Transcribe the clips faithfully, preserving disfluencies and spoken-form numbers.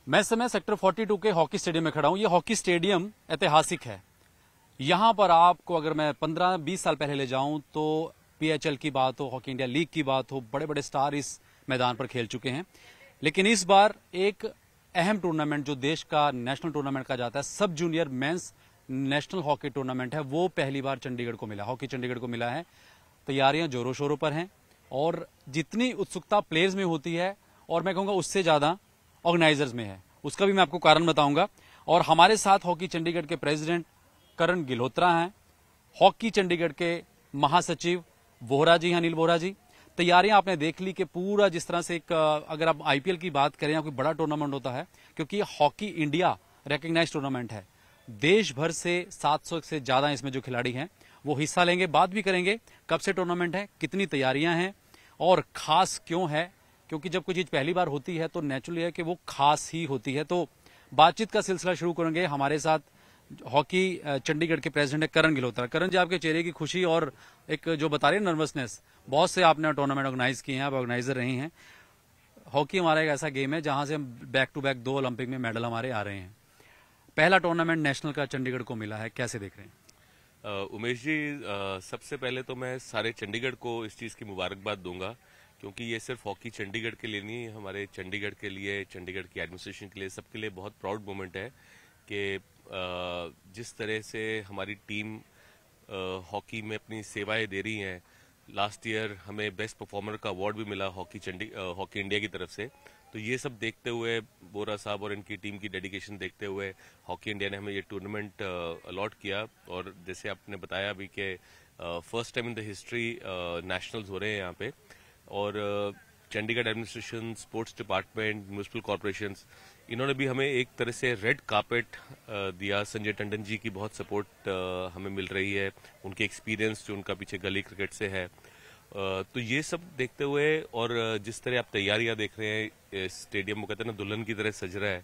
मैं इस समय सेक्टर बयालीस के हॉकी स्टेडियम में खड़ा हूं। ये हॉकी स्टेडियम ऐतिहासिक है। यहां पर आपको अगर मैं पंद्रह बीस साल पहले ले जाऊं तो पीएचएल की बात हो, हॉकी इंडिया लीग की बात हो, बड़े बड़े स्टार इस मैदान पर खेल चुके हैं। लेकिन इस बार एक अहम टूर्नामेंट जो देश का नेशनल टूर्नामेंट कहा जाता है, sub junior men's national hockey tournament है, वो पहली बार चंडीगढ़ को मिला, हॉकी चंडीगढ़ को मिला है। तैयारियां जोरों शोरों पर हैं और जितनी उत्सुकता प्लेयर्स में होती है और मैं कहूंगा उससे ज्यादा ऑर्गेनाइजर्स में है, उसका भी मैं आपको कारण बताऊंगा। और हमारे साथ हॉकी चंडीगढ़ के प्रेसिडेंट करण गिल्होत्रा हैं, हॉकी चंडीगढ़ के महासचिव बोहरा जी हैं, अनिल बोहरा जी। तैयारियां आपने देख ली कि पूरा जिस तरह से एक अगर आप आईपीएल की बात करें या कोई बड़ा टूर्नामेंट होता है, क्योंकि हॉकी इंडिया रिकग्नाइज्ड टूर्नामेंट है, देश भर से सात सौ से ज्यादा इसमें जो खिलाड़ी हैं वो हिस्सा लेंगे। बात भी करेंगे कब से टूर्नामेंट है, कितनी तैयारियां हैं और खास क्यों है, क्योंकि जब कोई चीज पहली बार होती है तो नेचुरली है कि वो खास ही होती है। तो बातचीत का सिलसिला शुरू करेंगे। हमारे साथ हॉकी चंडीगढ़ के प्रेसिडेंट है करण गिल्होत्रा। करण जी, आपके चेहरे की खुशी और एक जो बता रहे हैं नर्वसनेस, बहुत से आपने टूर्नामेंट ऑर्गेनाइज किए हैं, आप ऑर्गेनाइजर रही हैं। हॉकी हमारा एक ऐसा गेम है जहां से हम बैक टू बैक दो ओलंपिक में मेडल हमारे आ रहे हैं। पहला टूर्नामेंट नेशनल का चंडीगढ़ को मिला है, कैसे देख रहे हैं? uh, उमेश जी, uh, सबसे पहले तो मैं सारे चंडीगढ़ को इस चीज़ की मुबारकबाद दूंगा, क्योंकि ये सिर्फ हॉकी चंडीगढ़ के लिए नहीं, हमारे चंडीगढ़ के लिए, चंडीगढ़ की एडमिनिस्ट्रेशन के लिए, सबके लिए बहुत प्राउड मोमेंट है कि जिस तरह से हमारी टीम हॉकी में अपनी सेवाएं दे रही हैं। लास्ट ईयर हमें बेस्ट परफॉर्मर का अवार्ड भी मिला हॉकी चंडी हॉकी इंडिया की तरफ से। तो ये सब देखते हुए, बोरा साहब और इनकी टीम की डेडिकेशन देखते हुए, हॉकी इंडिया ने हमें ये टूर्नामेंट अलॉट किया। और जैसे आपने बताया अभी कि first time in the history nationals हो रहे हैं यहाँ पे। और Chandigarh administration, sports department, municipal corporation, इन्होंने भी हमें एक तरह से रेड कार्पेट दिया। संजय टंडन जी की बहुत सपोर्ट हमें मिल रही है, उनके एक्सपीरियंस जो उनका पीछे गली क्रिकेट से है। तो ये सब देखते हुए और जिस तरह आप तैयारियां देख रहे हैं, स्टेडियम को कहते हैं ना दुल्हन की तरह सज रहा है।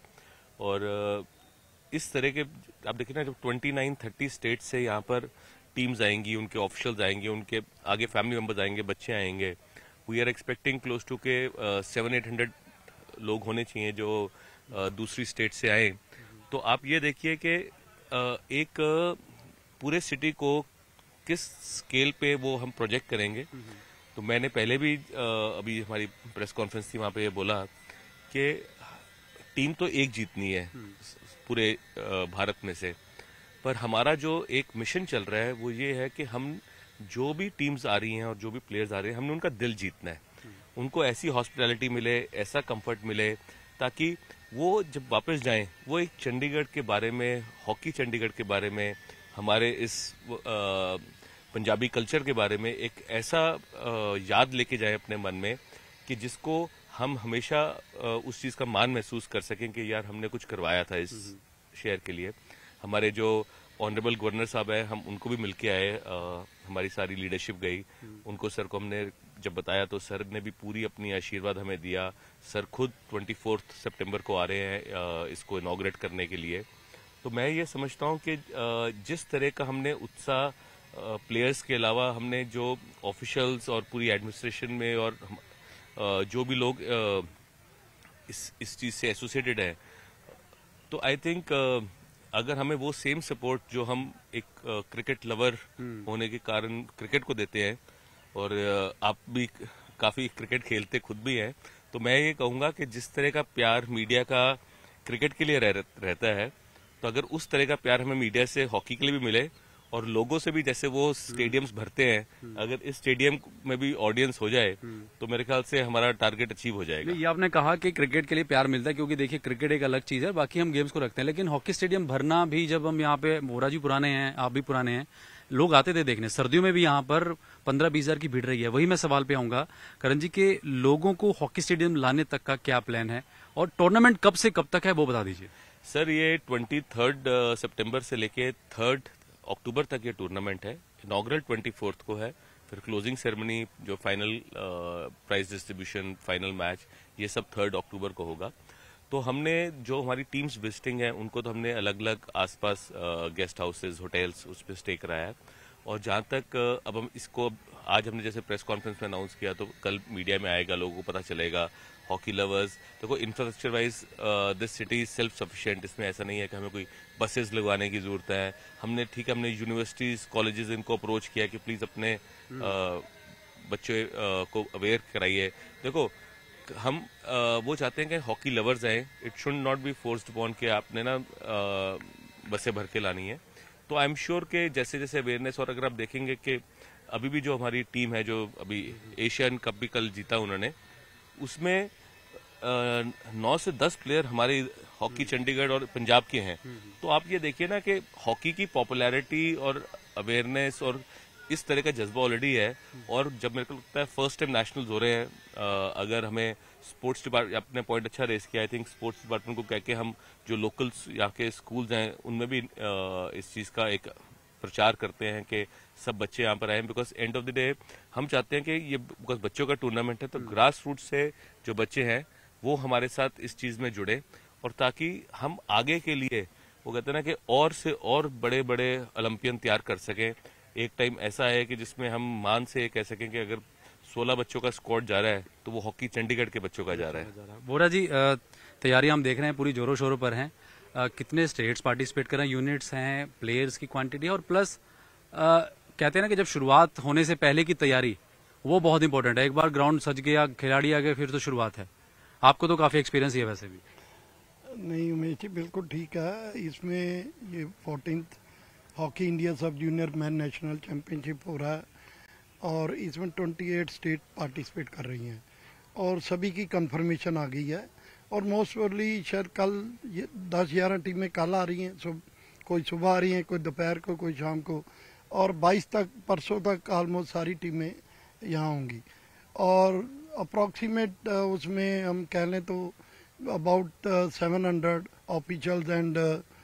और इस तरह के आप देखिए ना, जब ट्वेंटी नाइन थर्टी स्टेट से यहाँ पर टीम्स आएंगी, उनके ऑफिशियल्स आएंगे, उनके आगे फैमिली मेंबर्स आएंगे, बच्चे आएंगे। We are expecting close to के सेवन एट हंड्रेड लोग होने चाहिए जो uh, दूसरी स्टेट से आए। तो आप ये देखिए कि uh, एक uh, पूरे सिटी को किस स्केल पे वो हम प्रोजेक्ट करेंगे। तो मैंने पहले भी uh, अभी हमारी प्रेस कॉन्फ्रेंस थी, वहां पे ये बोला कि टीम तो एक जीतनी है पूरे uh, भारत में से, पर हमारा जो एक मिशन चल रहा है वो ये है कि हम जो भी टीम्स आ रही हैं और जो भी प्लेयर्स आ रहे हैं, हमने उनका दिल जीतना है। उनको ऐसी हॉस्पिटैलिटी मिले, ऐसा कंफर्ट मिले, ताकि वो जब वापस जाएं वो एक चंडीगढ़ के बारे में, हॉकी चंडीगढ़ के बारे में, हमारे इस आ, पंजाबी कल्चर के बारे में एक ऐसा आ, याद लेके जाएं अपने मन में कि जिसको हम हमेशा आ, उस चीज़ का मान महसूस कर सकें कि यार हमने कुछ करवाया था इस शहर के लिए। हमारे जो ऑनरेबल गवर्नर साहब है, हम उनको भी मिलके आए, आ, हमारी सारी लीडरशिप गई, उनको सर को हमने जब बताया तो सर ने भी पूरी अपनी आशीर्वाद हमें दिया। सर खुद ट्वेंटी फोर्थ सितंबर को आ रहे हैं आ, इसको इनॉग्रेट करने के लिए। तो मैं ये समझता हूँ कि जिस तरह का हमने उत्साह प्लेयर्स के अलावा हमने जो ऑफिशियल्स और पूरी एडमिनिस्ट्रेशन में और आ, जो भी लोग आ, इस इस चीज़ से एसोसिएटेड है, तो आई थिंक अगर हमें वो सेम सपोर्ट जो हम एक क्रिकेट लवर होने के कारण क्रिकेट को देते हैं, और आप भी काफी क्रिकेट खेलते खुद भी हैं, तो मैं ये कहूंगा कि जिस तरह का प्यार मीडिया का क्रिकेट के लिए रह, रहता है, तो अगर उस तरह का प्यार हमें मीडिया से हॉकी के लिए भी मिले और लोगों से भी, जैसे वो स्टेडियम्स भरते हैं, अगर इस स्टेडियम में भी ऑडियंस हो जाए तो मेरे ख्याल से हमारा टारगेट अचीव हो जाएगा। ये आपने कहा कि क्रिकेट के लिए प्यार मिलता है, क्योंकि देखिए क्रिकेट एक अलग चीज है, बाकी हम गेम्स को रखते हैं, लेकिन हॉकी स्टेडियम भरना भी, जब हम यहाँ पे, मोरा जी पुराने हैं, आप भी पुराने हैं, लोग आते थे देखने, सर्दियों में भी यहाँ पर पंद्रह बीस हजार की भीड़ रही है। वही मैं सवाल पे आऊंगा करण जी के, लोगों को हॉकी स्टेडियम लाने तक का क्या प्लान है और टूर्नामेंट कब से कब तक है वो बता दीजिए। सर, ये ट्वेंटी थर्ड सितंबर से लेके थर्ड अक्टूबर तक ये टूर्नामेंट है। इनॉग्रल ट्वेंटी फोर्थ को है, फिर क्लोजिंग सेरेमनी, जो final prize distribution, final match, ये सब थर्ड अक्टूबर को होगा। तो हमने जो हमारी टीम्स विजिटिंग है उनको तो हमने अलग अलग आसपास गेस्ट हाउसेज, होटल्स, उस पर स्टे कराया है। और जहां तक अब हम इसको, आज हमने जैसे प्रेस कॉन्फ्रेंस में अनाउंस किया, तो कल मीडिया में आएगा, लोगों को पता चलेगा, हॉकी लवर्स। देखो infrastructure wise this city is self sufficient, इसमें ऐसा नहीं है कि हमें कोई बसेस लगवाने की जरूरत है। हमने ठीक है हमने यूनिवर्सिटीज कॉलेजेस इनको अप्रोच किया कि प्लीज अपने uh, बच्चे uh, को अवेयर कराइए। देखो हम uh, वो चाहते हैं कि हॉकी लवर्स आए, it should not be forced upon कि आपने ना uh, बसें भर के लानी है। तो आई एम श्योर कि जैसे जैसे अवेयरनेस, और अगर आप देखेंगे कि अभी भी जो हमारी टीम है जो अभी एशियन कप भी कल जीता उन्होंने, उसमें नौ से दस प्लेयर हमारे हॉकी चंडीगढ़ और पंजाब के हैं। तो आप ये देखिए ना कि हॉकी की पॉपुलैरिटी और अवेयरनेस और इस तरह का जज्बा ऑलरेडी है। और जब मेरे को लगता है फर्स्ट टाइम नेशनल्स हो रहे हैं, आ, अगर हमें स्पोर्ट्स डिपार्टमेंट अपने पॉइंट अच्छा रेस किया, आई थिंक स्पोर्ट्स डिपार्टमेंट को कह के हम जो लोकल्स यहाँ के स्कूल्स हैं उनमें भी आ, इस चीज का एक प्रचार करते हैं कि सब बच्चे यहाँ पर आए, because end of the day हम चाहते हैं कि ये बिकॉज बच्चों का टूर्नामेंट है, तो ग्रास रूट से जो बच्चे हैं वो हमारे साथ इस चीज में जुड़े, और ताकि हम आगे के लिए वो कहते हैं ना कि और से और बड़े बड़े ओलंपियन तैयार कर सकें। एक टाइम ऐसा है कि जिसमें हम मान से कह सकें कि अगर सोलह बच्चों का स्क्वाड जा रहा है तो वो हॉकी चंडीगढ़ के बच्चों का जा रहा है। वोरा जी, तैयारी हम देख रहे हैं पूरी जोरों शोरों पर हैं। कितने स्टेट्स पार्टिसिपेट कर रहे हैं, यूनिट्स हैं, प्लेयर्स की क्वांटिटी, और प्लस कहते हैं ना कि जब शुरुआत होने से पहले की तैयारी वो बहुत इंपॉर्टेंट है। एक बार ग्राउंड सज गया, खिलाड़ी आ गए, फिर तो शुरुआत है। आपको तो काफी एक्सपीरियंस है वैसे भी। नहीं उमेश जी, बिल्कुल ठीक है। इसमें ये fourteenth hockey India sub junior men national championship हो रहा है और इसमें अट्ठाईस स्टेट पार्टिसिपेट कर रही हैं और सभी की कंफर्मेशन आ गई है। और मोस्ट प्रोबेबली शायद कल ये दस ग्यारह टीमें कल आ रही हैं, सुब, कोई सुबह आ रही हैं, कोई दोपहर को, कोई शाम को, और बाईस तक परसों तक ऑलमोस्ट सारी टीमें यहाँ होंगी। और अप्रॉक्सीमेट उसमें हम कह लें तो about seven hundred officials and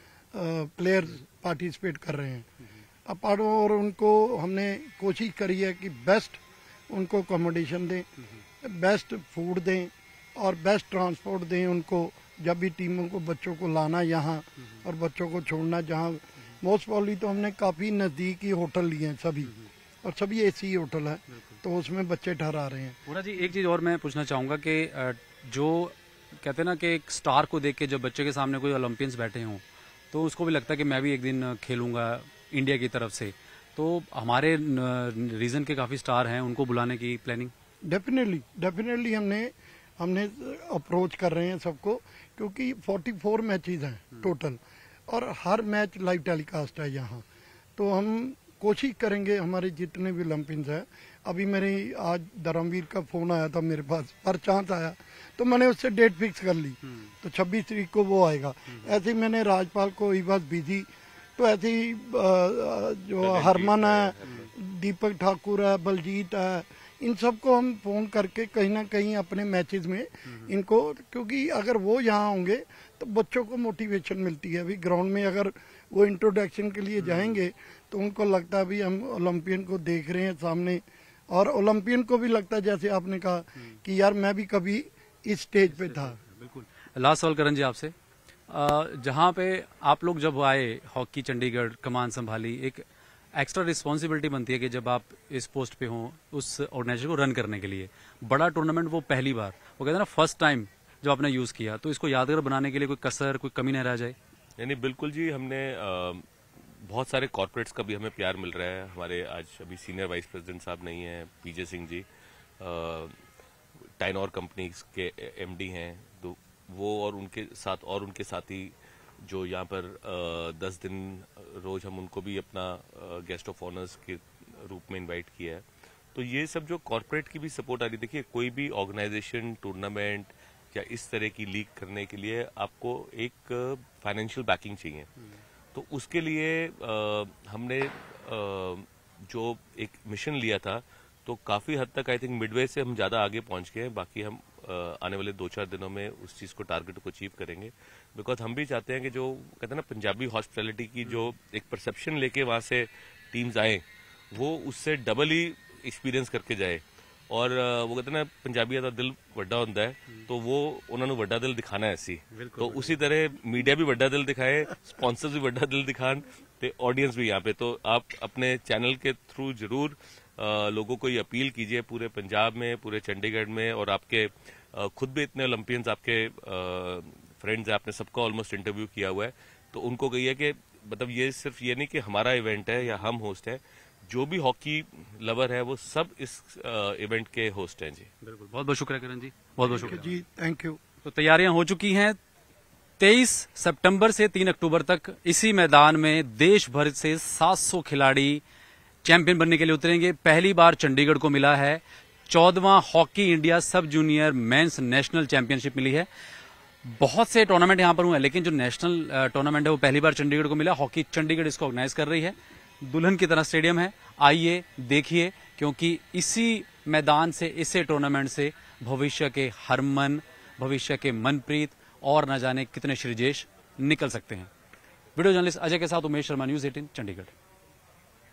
players participate कर रहे हैं अपार्ट। और उनको हमने कोशिश करी है कि बेस्ट उनको अकोमोडेशन दें, बेस्ट फूड दें और बेस्ट ट्रांसपोर्ट दें उनको, जब भी टीमों को बच्चों को लाना यहाँ और बच्चों को छोड़ना जहाँ। मोस्ट प्रॉब्ली तो हमने काफ़ी नज़दीकी होटल लिए हैं सभी, और सभी एसी होटल है, तो उसमें बच्चे ठहरा रहे हैं। पूरा जी, एक चीज़ और मैं पूछना चाहूँगा कि जो कहते हैं ना कि एक स्टार को देख के जब बच्चे के सामने कोई ओलंपियंस बैठे हों तो उसको भी लगता है कि मैं भी एक दिन खेलूंगा इंडिया की तरफ से। तो हमारे रीजन के काफ़ी स्टार हैं, उनको बुलाने की प्लानिंग डेफिनेटली डेफिनेटली हमने हमने अप्रोच कर रहे हैं सबको, क्योंकि चौवालीस मैचेस हैं टोटल और हर मैच लाइव टेलीकास्ट है यहाँ। तो हम कोशिश करेंगे, हमारे जितने भी ओलंपियंस हैं। अभी मेरे आज धर्मवीर का फोन आया था मेरे पास, पर चांस आया तो मैंने उससे डेट फिक्स कर ली, तो छब्बीस तारीख को वो आएगा। ऐसे ही मैंने राजपाल को, ही वॉज बिजी, तो ऐसे ही जो हरमन है, दीपक ठाकुर है, बलजीत है, इन सबको हम फोन करके कहीं ना कहीं अपने मैचेस में इनको, क्योंकि अगर वो यहाँ होंगे तो बच्चों को मोटिवेशन मिलती है। अभी ग्राउंड में अगर वो इंट्रोडक्शन के लिए जाएंगे तो उनको लगता है अभी हम ओलंपियन को देख रहे हैं सामने, और ओलंपियन को भी लगता है जैसे आपने कहा कि यार मैं भी कभी इस स्टेज पे था। बिल्कुल। लास्ट सवाल करण जी आपसे, जहाँ पे आप लोग जब आए हॉकी चंडीगढ़ कमान संभाली, एक एक्स्ट्रा रिस्पॉन्सिबिलिटी बनती है कि जब आप इस पोस्ट पे हों उस ऑर्गेनाइजेशन को रन करने के लिए, बड़ा टूर्नामेंट वो पहली बार, वो कहते हैं ना फर्स्ट टाइम जो आपने यूज किया, तो इसको यादगार बनाने के लिए कोई कसर, कोई कमी न रह जाए। यानी बिल्कुल जी, हमने आ, बहुत सारे कॉर्पोरेट्स का भी हमें प्यार मिल रहा है। हमारे आज अभी सीनियर वाइस प्रेसिडेंट साहब नहीं है, पीजे सिंह जी टाइनोर कंपनीज के एमडी हैं, तो वो और उनके साथ और उनके साथी जो यहाँ पर आ, दस दिन रोज हम उनको भी अपना गेस्ट ऑफ ऑनर्स के रूप में इनवाइट किया है। तो ये सब जो कॉर्पोरेट की भी सपोर्ट आ रही, देखिए कोई भी ऑर्गेनाइजेशन टूर्नामेंट या इस तरह की लीग करने के लिए आपको एक फाइनेंशियल बैकिंग चाहिए। तो उसके लिए आ, हमने आ, जो एक मिशन लिया था, तो काफी हद तक आई थिंक मिडवे से हम ज्यादा आगे पहुंच गए हैं। बाकी हम आ, आने वाले दो चार दिनों में उस चीज को टारगेट को अचीव करेंगे, बिकॉज हम भी चाहते हैं कि जो कहते हैं ना पंजाबी हॉस्पिटैलिटी की जो एक परसेप्शन लेके वहां से टीम्स आए, वो उससे डबल ही एक्सपीरियंस करके जाए। और वो कहते हैं ना पंजाबी का दिल वड्डा होता है, तो वो उन्होंने वड्डा दिल दिखाना है ऐसी। तो उसी तरह मीडिया भी वड्डा दिल दिखाए, स्पॉन्सर्स भी वड्डा दिल दिखान, ते ऑडियंस भी यहाँ पे। तो आप अपने चैनल के थ्रू जरूर आ, लोगों को ये अपील कीजिए पूरे पंजाब में, पूरे चंडीगढ़ में और आपके अ, खुद भी इतने ओलंपियंस आपके फ्रेंड्स हैं, आपने सबका ऑलमोस्ट इंटरव्यू किया हुआ है, तो उनको कहिए कि मतलब ये सिर्फ ये नहीं कि हमारा इवेंट है या हम होस्ट हैं, जो भी हॉकी लवर है वो सब इस इवेंट के होस्ट हैं जी। बिल्कुल, बहुत बहुत शुक्रिया किरण जी, बहुत बहुत शुक्रिया जी, थैंक यू। तो तैयारियां हो चुकी हैं। तेईस सितंबर से तीन अक्टूबर तक इसी मैदान में देश भर से सात सौ खिलाड़ी चैंपियन बनने के लिए उतरेंगे। पहली बार चंडीगढ़ को मिला है चौदहवां hockey India sub junior men's national championship मिली है। बहुत से टूर्नामेंट यहां पर हुए हैं, लेकिन जो नेशनल टूर्नामेंट है वो पहली बार चंडीगढ़ को मिला। हॉकी चंडीगढ़ इसको ऑर्गेनाइज कर रही है। दुल्हन की तरह स्टेडियम है, आइए देखिए, क्योंकि इसी मैदान से, इसी टूर्नामेंट से भविष्य के हरमन, भविष्य के मनप्रीत और न जाने कितने श्रीजेश निकल सकते हैं। वीडियो जर्नलिस्ट अजय के साथ उमेश शर्मा, न्यूज अठारह चंडीगढ़।